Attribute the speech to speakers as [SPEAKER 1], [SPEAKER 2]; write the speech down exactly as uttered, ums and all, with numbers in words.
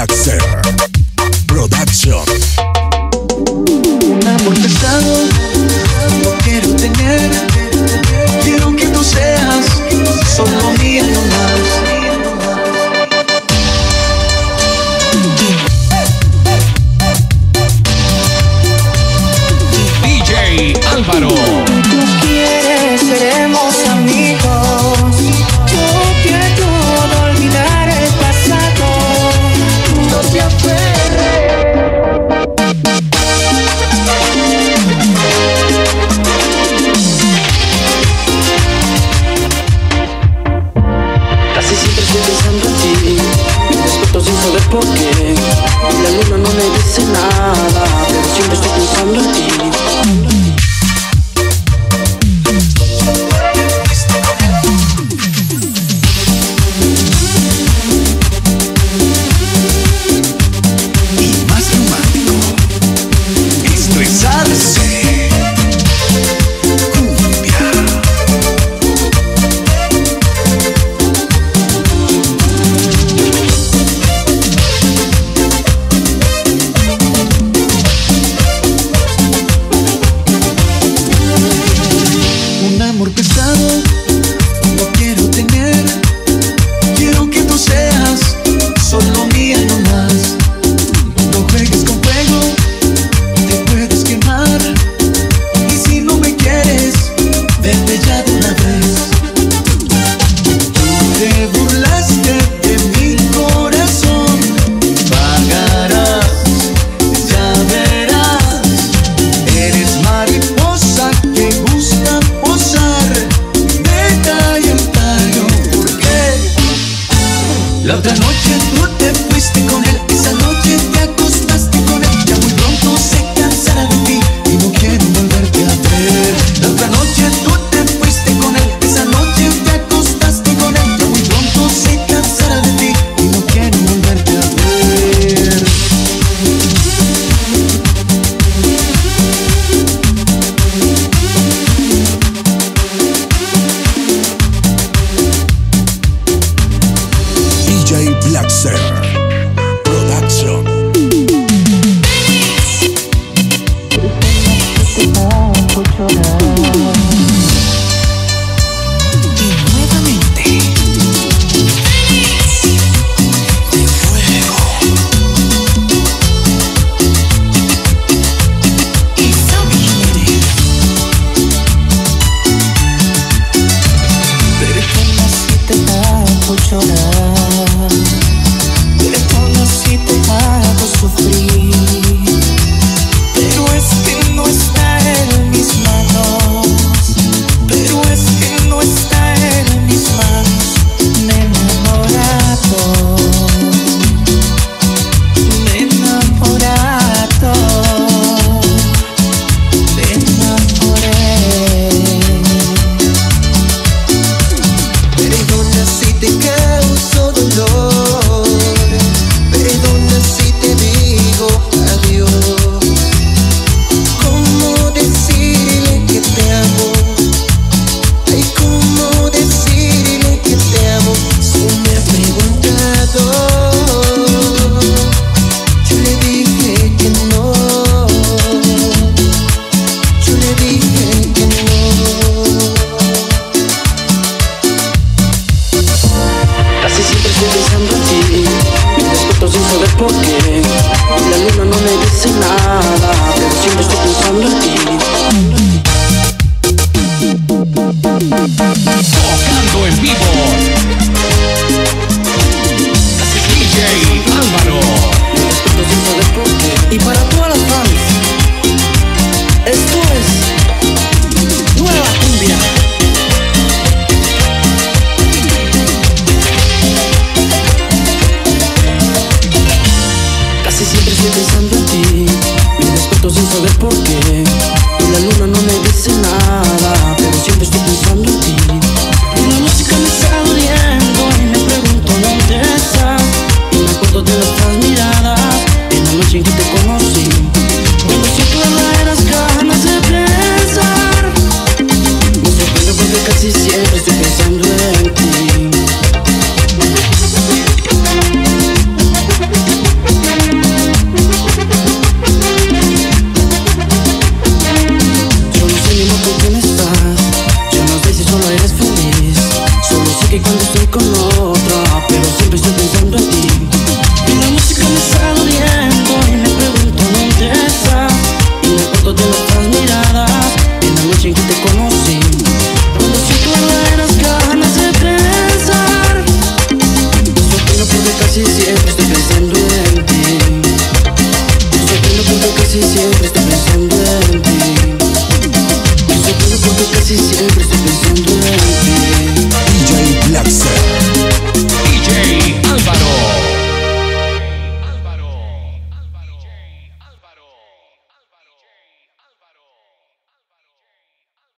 [SPEAKER 1] Blackser Production.
[SPEAKER 2] Un amor pesado no quiero tener. Quiero que tú seas solo mía no más.
[SPEAKER 3] D J Álvaro.
[SPEAKER 2] Tú quieres, seremos amigos. Yo te ayudo a olvidar el pasado. No te aferres. Casi siempre estoy pensando en ti. Me despierto sin saber por qué. La luna no me dice nada, pero siempre estoy pensando en ti. La otra noche tú te fuiste con él, esa noche te acostaste con él. Ya muy pronto se cansará de ti y no quiero volverte a ver. La otra noche tú te fuiste con él, esa noche te acostaste con él. Ya muy pronto se cansará de ti y no quiero volverte a ver.
[SPEAKER 1] D J Blackser Production.
[SPEAKER 2] Y nuevamente de fuego y Sammy. Perdona si te hago llorar, perdona si te hago sufrir, pero es que no está en mis manos, pero es que no está en mis manos. Me he enamorado, me he enamorado, me enamoré. Perdona si te causo dolor, perdona si te digo adiós. ¿Cómo decirle que te amo? Ay, ¿cómo decirle que te amo? Si me ha preguntado, yo le dije que no, yo le dije que no. Casi siempre estoy pensando en ti, me despierto sin saber por qué. La luna no me dice nada, pero siempre estoy pensando en ti.
[SPEAKER 3] Tocando en vivo. D J Álvaro.
[SPEAKER 2] Me despierto sin saber por qué. Y para todas las fans, esto es Nueva Cumbia. Casi siempre estoy pensando en ti, me despierto sin saber por qué.